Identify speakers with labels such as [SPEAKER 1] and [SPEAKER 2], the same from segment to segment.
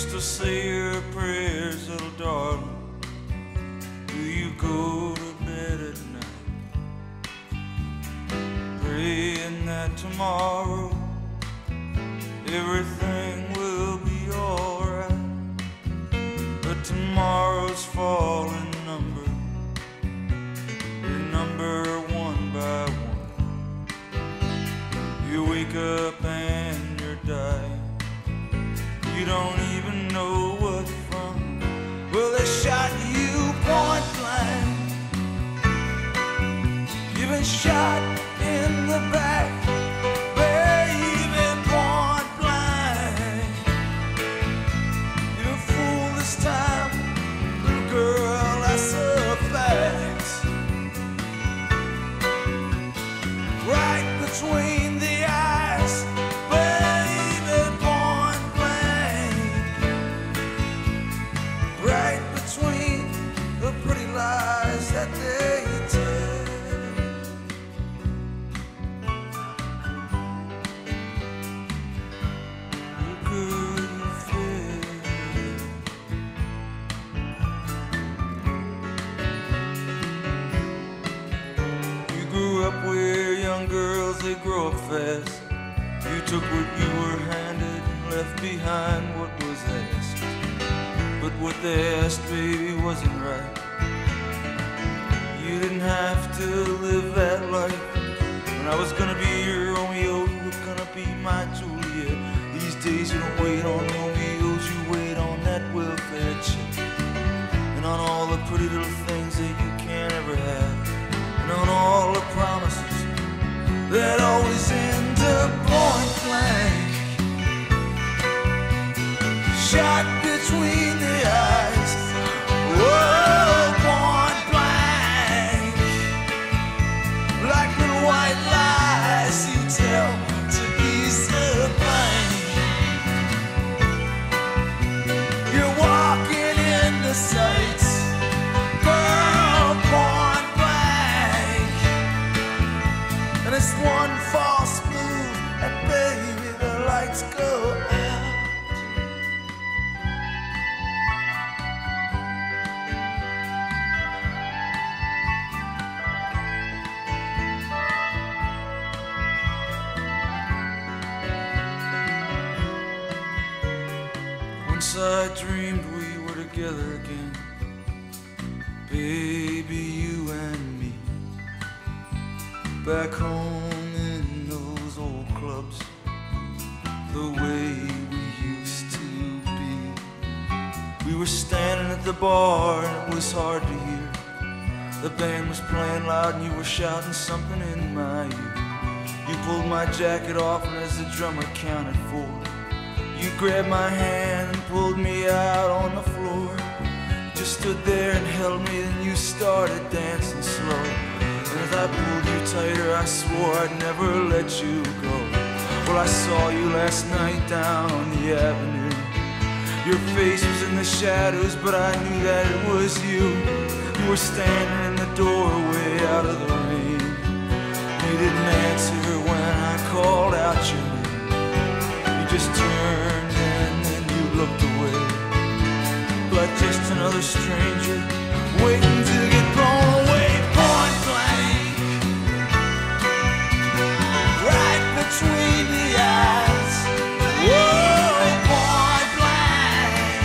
[SPEAKER 1] still say your prayers, little darling? Do you go to bed at night praying that tomorrow everything will be alright? But tomorrow's falling number, your number one by one. You wake up and you're dying. You don't even know what from. Well, they shot you point blank. You've been shot in the back, baby, point blank. You've been fooled this time, little girl, that's a fact. Right between the eyes, baby, point blank. Right between the pretty lies that they tell. You grew up where young girls, they grow up fast. You took what you were handed and left behind what was asked. But what they asked, baby, wasn't right. You didn't have to live that life. When I was gonna be your Romeo, you were gonna be my Juliet. These days you don't wait on Romeos, you wait on that welfare check. And on all the pretty little things that you can't ever have. And on all the promises that always end up point blank. Shot between the eyes, whoa, point blank. Like little white lies you tell to ease the pain. You're walking in the sights, girl, point blank. And it's one false move, and baby, the lights go out. Once I dreamed we were together again, baby, you and me. Back home in those old clubs, the way we used to be. We were standing at the bar and it was hard to hear. The band was playing loud and you were shouting something in my ear. You pulled my jacket off and as the drummer counted four, you grabbed my hand and pulled me out on the floor. You just stood there and held me, then you started dancing slow. And as I pulled you tighter, I swore I'd never let you go. Well, I saw you last night down on the avenue. Your face was in the shadows, but I knew that it was you. You were standing in the doorway out of the rain. You didn't answer when I called out your name. You just turned and then you looked away, like just another stranger waiting to get blown away. Point blank, right between the eyes, whoa, point blank,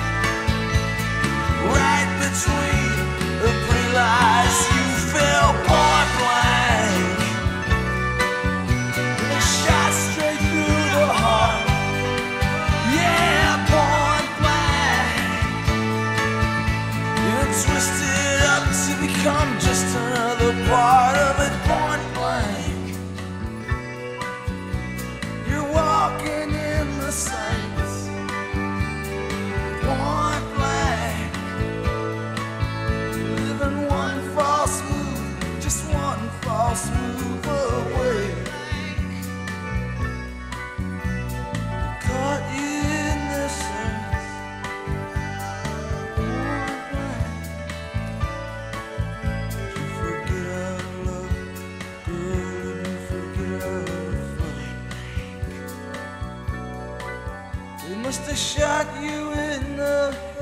[SPEAKER 1] right between the pretty lies you fell, point blank. Shot straight through the heart, yeah, point blank. You're twisted up to become just another part of it, point blank. You're walking in the sights, point blank. Living one false move, just one false move away. Caught you in the sights, point blank. Did you forget how to love, girl? Did you forget how to fight? must have shot you in the